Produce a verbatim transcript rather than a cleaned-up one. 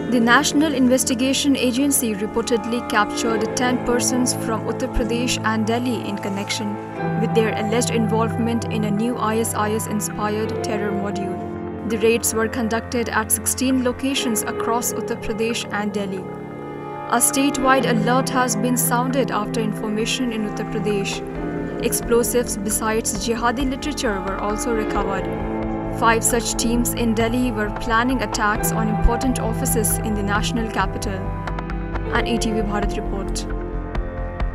The National Investigation Agency reportedly captured ten persons from Uttar Pradesh and Delhi in connection with their alleged involvement in a new I S I S-inspired terror module. The raids were conducted at sixteen locations across Uttar Pradesh and Delhi. A statewide alert has been sounded after information in Uttar Pradesh. Explosives besides jihadi literature were also recovered. Five such teams in Delhi were planning attacks on important offices in the national capital. An E T V Bharat report.